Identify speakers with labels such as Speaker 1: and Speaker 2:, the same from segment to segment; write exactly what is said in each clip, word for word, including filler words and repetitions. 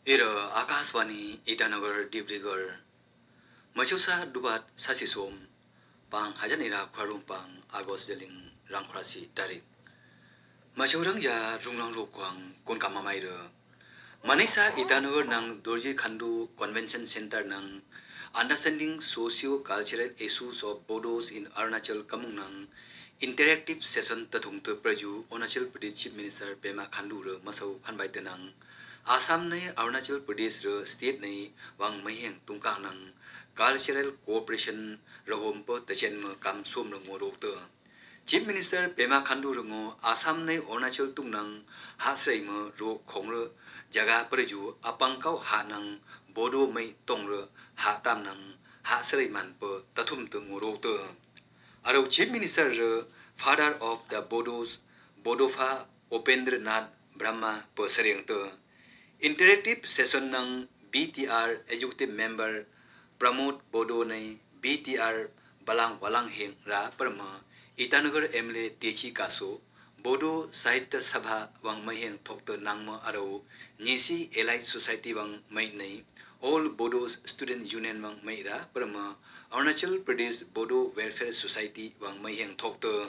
Speaker 1: Ira Akaswani Itanagar Dibdigar Machusa Dubat Sasisom Pang Hajanira Kwarum Pang Agos Deling Rangkrasi Tarik Machurang Ja Rungrang Rukwang Kunkamamayra Manisa Itanagar Nang Dorji Khandu Convention Center Nang Understanding Socio-Cultural Issues of Bodos in Arunachal Kamung Nang Interactive Session Tathung Te Praju Arunachal Pradesh Chief Minister Pema Khandu Re Masau Phanbai Tenang Assam ne Arunachal Pradesh re state ne wang maheng tungkang nang cultural cooperation rahom po tachen ma kam som no ngorok te Chief Minister Pema Khandu rungo Assam ne Arunachal tung nang hasrai ma ro khong re jaga praju apangkau ha nang bodo mai tong re ha tam nang hasrai man po tathum te ngorok te Aro Chief Minister re father of the Bodos Bodofa Upendranath Brahma po sareng te Interactive session ng B T R Executive Member Pramod Bodo nay B T R Balang Walang Heng Ra Parma Itanagar M L A Techi Kaso Bodo Sahitya Sabha Wang Maheng Thokta Nangma Aro Nisi Elite Society Wang Mai Nay All Bodo Student Union Wang Mai Ra Parma Arunachal Pradesh Bodo Welfare Society Wang Maheng Thokta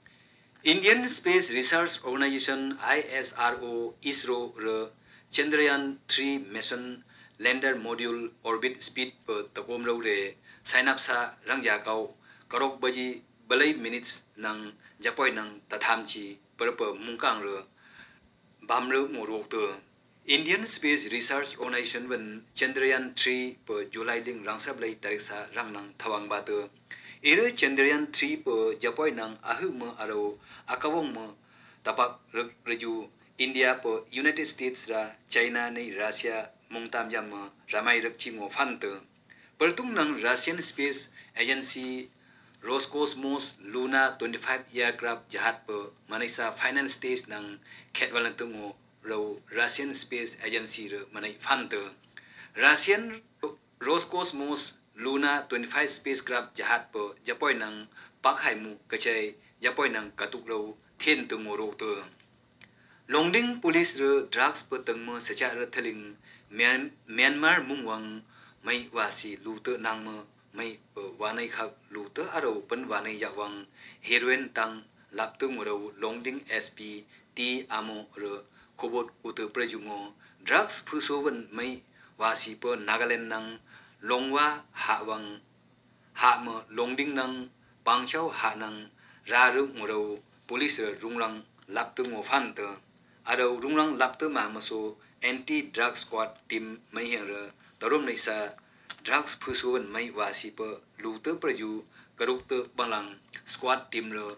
Speaker 1: Indian Space Research Organization I S R O ISRO re Chandrayaan three mission lander module orbit speed per takom ro re sign up sa rangja kau karok baji balai minutes nang japoi nang tathamchi per per mungkang re bamro ngorok te Indian Space Research Organization wen Chandrayaan three per July ding rangsap lai tarik sa rang nang thawang ba te Ere Chandrayaan three per japoi nang ahu ma aro akawong ma tapak reju India po United States ra China nei Russia mungtam jam ramai rakchi mo fante pertung nang Russian Space Agency Roscosmos Luna twenty-five aircraft jahat po manisa final stage nang khetwalan tungo ro Russian Space Agency ra manai fante Russian Roscosmos Luna twenty-five spacecraft jahat po japoi nang pakhaimu kachai japoi nang katuk ro thiên tungo ro to Longding Police re drugs petengmo secara teling Myanmar mungwang mai wasi lute nangmo mai wanai khak lute aro pen wanai yakwang heroin tang laptu ngoro Longding S P T amo re khobot ute prejungo drugs phusowen mai wasi pe Nagaland nang longwa hawang ha mo Longding nang pangchau ha nang raru ngoro police rungrang laptu ngo fante Aro rungrang lapte ma maso anti drug squad team mai hera tarom nei sa drugs phusuan mai wasi pa lute praju karuk te balang squad team lo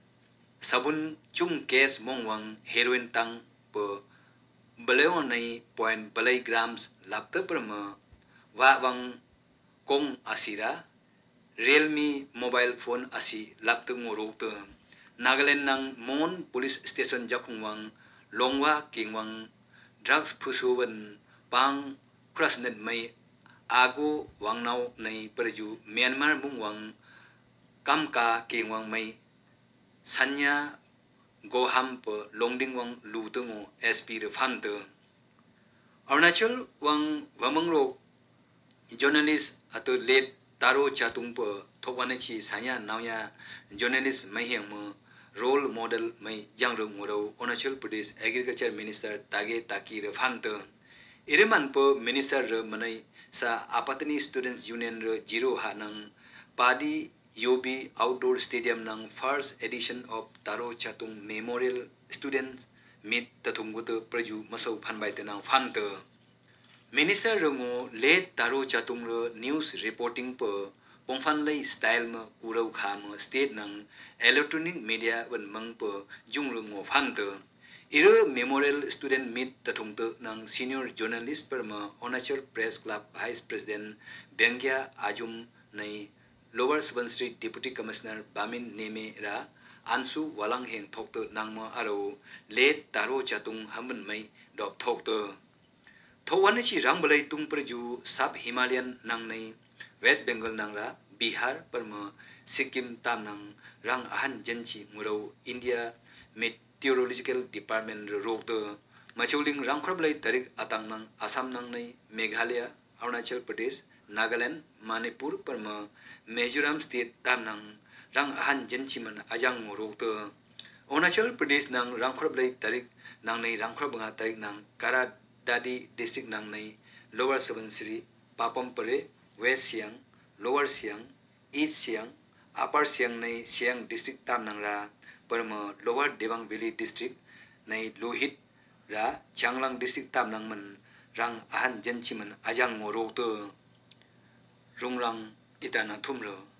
Speaker 1: sabun chung case mongwang heroin tang pa baleo nei point balai grams lapte prama wa wang kong asira Realme mobile phone asi lapte ngorok te Nagaland nang Mon police station jakungwang longwa kingwang drugs phusuwan pang krasnet mai ago wangnau nei perju Myanmar mungwang kamka kingwang mai sanya goham pe longding wang lutungo S P re fante Arunachal wang wamangro journalist atau late taro chatung pe thokwanechi sanya nauya journalist mai heng mo role model mai jangrung muro Arunachal Pradesh Agriculture Minister Tage Taki re phante ireman po minister re manai sa apatani students union re zero hanang padi yobi outdoor stadium nang first edition of taro chatung memorial students meet tathunggutu praju masau phanbai tenang phante Minister rungo late taro chatung re news reporting po pongfan lay style ma kurau kha ma state nang electronic media wan mang po jung rungo phante iro memorial student meet tathung te nang senior journalist per ma Arunachal Press Club Vice President Bengya Ajum nei Lower Subansiri Deputy Commissioner Bamin Neme ra Ansu Walang Heng thokte nangma aro late taro chatung hamun mai dop thokte Thowane chi rang balai tung perju sub Himalayan nang nei West Bengal nang ra Bihar perma Sikkim tam nang rang ahan jenchi muro India Meteorological Department rok de Machauling rangkhrablai tarik atang nang Assam nang nei Meghalaya, Arunachal Pradesh, Nagaland, Manipur parma Mizoram state tam nang rang ahan jenchiman ajang ngorok Arunachal Pradesh nang rangkhrablai tarik nang nei rangkhrabanga tarik nang Kara Dadi district nang nei Lower Subansiri, Papampare, West Siang, Lower Siang, East Siang, Upper Siang nei Siang district tam nang ra parma Lower Debang Valley district nei Lohit ra Changlang district tam nang man rang ahan jenchiman ajang ngorok rungrang itana thumlo